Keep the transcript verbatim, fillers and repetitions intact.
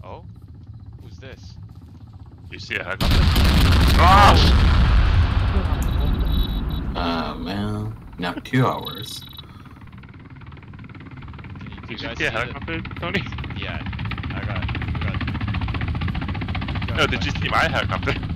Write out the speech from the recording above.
Oh? Who's this? You see a helicopter? Oh! Uh, man. Now two hours. Can you, Did you you guys see a see the- helicopter, Tony? Yeah, I got. I got, I got No, did you see my helicopter?